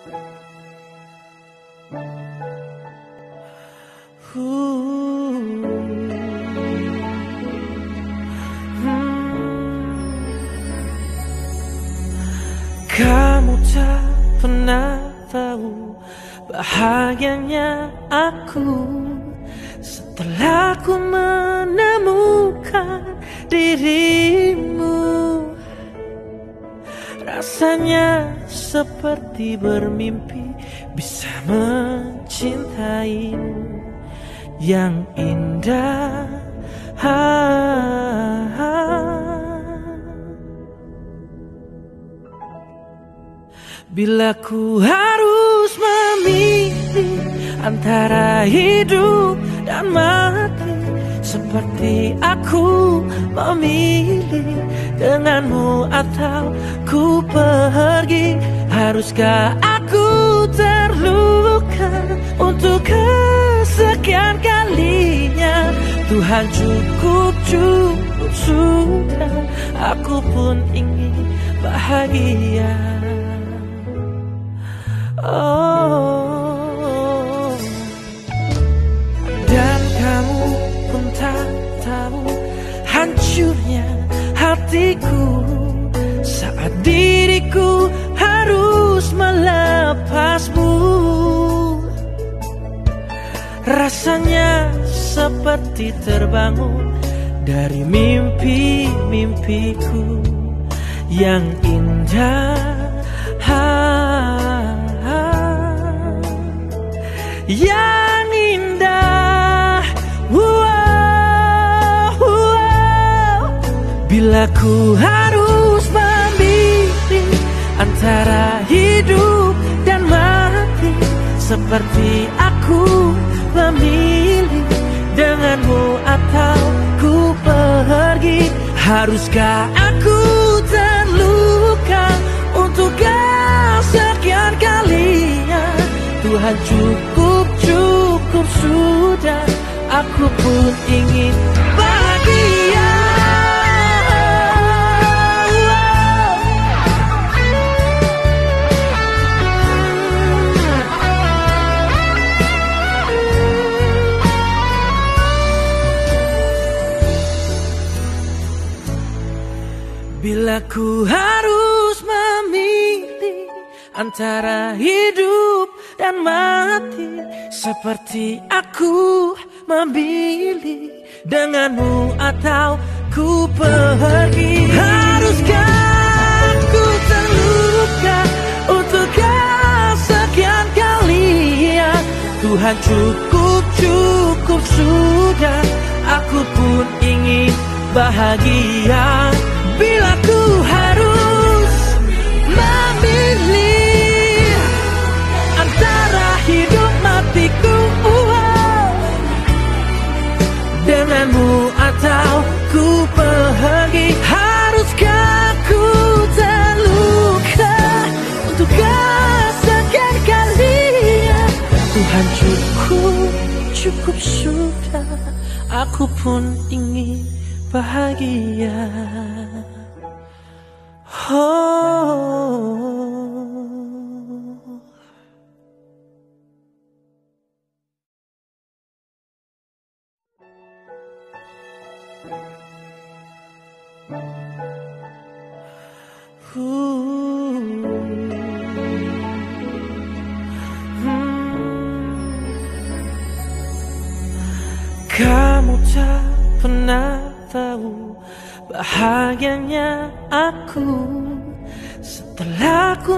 Kamu tak pernah tahu bahagianya aku setelah ku menemukan dirimu. Rasanya seperti bermimpi bisa mencintaimu yang indah. Bila ku harus memilih antara hidup dan mati, seperti aku memilih denganmu atau ku pergi. Haruskah aku terluka untuk kesekian kalinya? Tuhan, cukup sudah, aku pun ingin bahagia. Oh, dan kamu pun tak tahu hancurnya hatiku saat diriku harus melepasmu. Rasanya seperti terbangun dari mimpi-mimpiku yang indah. Yang indah, bila ku harus memilih antara hidup dan mati, seperti aku memilih denganmu atau ku pergi. Haruskah aku terluka untuk kesekian kalinya? Tuhan, cukup sudah, aku pun ingin bahagia. Bila ku harus memilih antara hidup dan mati, seperti aku memilih denganmu atau ku pergi. Haruskah aku terluka untuk kesekian kalinya? Tuhan, cukup sudah, aku pun ingin bahagia. Bila ku harus memilih antara hidup matiku, denganmu atau ku pergi. Haruskah ku terluka untuk kesekian kalinya? Tuhan, cukup sudah, aku pun ingin bahagia. Oh. Kamu tak pernah tahu bahagianya aku setelah ku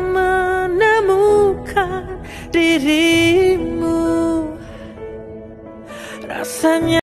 menemukan dirimu. Rasanya